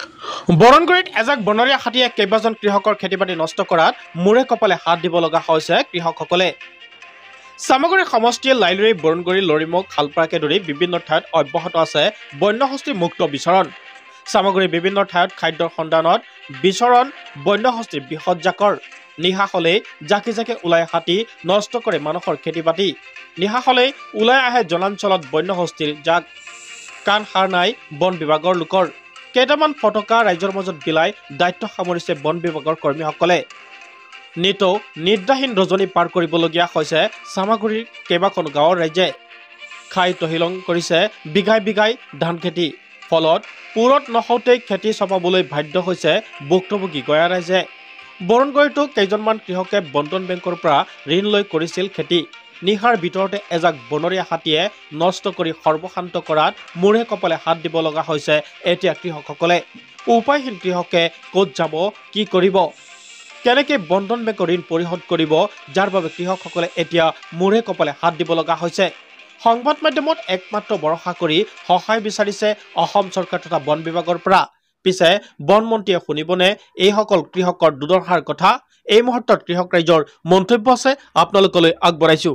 বৰংগুৰিত এজাক বনৰীয়া হাতীয়ে কেইবাজন কৃষকৰ খেতিবাতি নষ্ট কৰাত মূৰে কপালে হাত দিব লগা হৈছে কৃষকসকলে। চামগুৰি সমষ্টিয়ে লাইলুৰি, বৰংগুৰি, লৰিমুখ, খালপাৰাকে ধৰি বিভিন্ন ঠাইত অব্যাহত আছে বন্যহস্তী মুক্ত বিচৰণ। চামগুৰিৰ বিভিন্ন ঠাইত খাদ্যৰ সন্ধানত বিচৰণ বন্যহস্তীৰ বৃহৎ জাকৰ। নিশা হলেই জাকি জাকি ওলাই হাতী, নষ্ট কৰে মানুহৰ খেতিবাতি। নিশা হলেই ওলাই আহে জনাঞ্চলত বন্যহস্তীৰ জাক। কাণ সাৰ নাই বন বিভাগৰ লোকৰ। কেইটামান ফটকা ৰাইজৰ মাজত বিলাই দায়িত্ব সামৰিছে বন বিভাগৰ কৰ্মীসকলে। নিতৌ নিদ্ৰাহীন ৰজনী পাৰ কৰিবলগীয়া হৈছে চামাগুৰিৰ কেইবাখন গাঁৱৰ ৰাইজে। খাই তহিলং কৰিছে বিঘাই বিঘাই ধান খেতি। ফলত পুৰত নহওঁতেই খেতি চপাবলৈ বাধ্য হৈছে ভুক্তভোগী গঞা ৰাইজে। বৰংগুৰিতো কেইজনমান কৃষকে বন্ধন বেংকৰ পৰা ঋণ লৈ কৰিছিল খেতি। নিশাৰ ভিতৰতে এজাক বনৰীয়া হাতীয়ে নষ্ট কৰি সৰ্বশান্ত কৰাত মূৰে কপালে হাত দিব লগা হৈছে এতিয়া কৃষকসকলে। উপায়হীন কৃষকে ক'ত যাব, কি কৰিব, কেনেকৈ বন্ধন বেংকৰ ঋণ পৰিশোধ কৰিব, যাৰ বাবে কৃষকসকলে এতিয়া মূৰে কপালে হাত দিব লগা হৈছে। সংবাদ মাধ্যমত একমাত্ৰ ভৰসা কৰি সহায় বিচাৰিছে অসম চৰকাৰ তথা বন বিভাগৰ পৰা। পিছে বনমন্ত্ৰীয়ে শুনিবনে এইসকল কৃষকৰ দুৰ্দশাৰ কথা? এই মুহূৰ্তত কৃষক ৰাইজৰ মন্তব্য আছে, আপোনালোকলৈ আগবঢ়াইছো।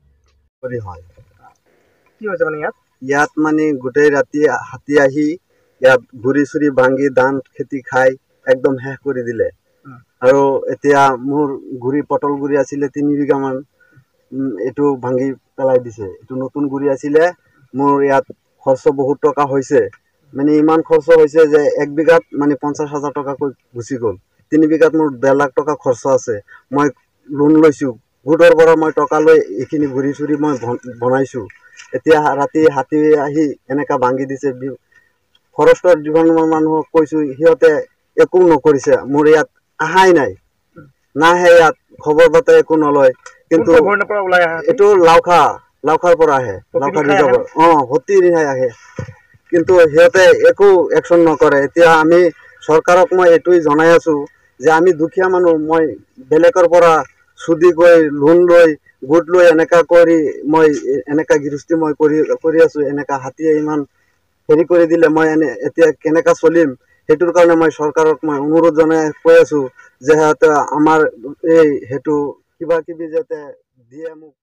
ইয়াত মানে গোটেই ৰাতি হাতী আহি ইয়াত গুৰি চুৰি ভাঙি ধান খেতি খাই একদম শেষ কৰি দিলে। আৰু এতিয়া মোৰ গুৰি পটল গুৰি আছিলে 3 বিঘামান, এইটো ভাঙি পেলাই দিছে। এইটো নতুন গুৰি আছিলে। মোৰ ইয়াত খৰচ বহুত টকা হৈছে, মানে ইমান খৰচ হৈছে যে 1 বিঘাত মানে 50,000 টকাকৈ গুচি গ'ল। 3 বিঘাত মোৰ 1.5 লাখ টকা খৰচ আছে। মই লোন লৈছো, গোটৰ পৰা মই টকা লৈ এইখিনি গুৰি চুৰি মই বনাইছো। এতিয়া ৰাতি হাতী আহি এনেকা ভাঙি দিছে। ফৰেষ্টৰ যিমান মানুহক কৈছো সিহঁতে একো নকৰিছে। মোৰ ইয়াত আহাই নাই, নাহে ইয়াত খবৰ বাৰ্তা একো নলয়। কিন্তু এইটো লাউখাৰ পৰা আহে, লাউখাৰ ৰিজাৰ্ভৰ হতি ৰেহাই আহে, কিন্তু সিহঁতে একো একশ্যন নকৰে। এতিয়া আমি চৰকাৰক মই এইটোৱে জনাই আছো যে আমি দুখীয়া মানুহ, মই বেলেগৰ পৰা সুদি গৈ লোন লৈ গোট লৈ এনেকা কৰি মই এনেকা গৃহস্থী মই কৰি আছো। এনেকা হাতীয়ে ইমান হেৰি কৰি দিলে মই এতিয়া কেনেকা চলিম, সেইটোৰ কাৰণে মই চৰকাৰক মই অনুৰোধ জনাই কৈ আছো যে সিহঁতে আমাৰ এই সেইটো কিবা কিবি যাতে দিয়ে মোক।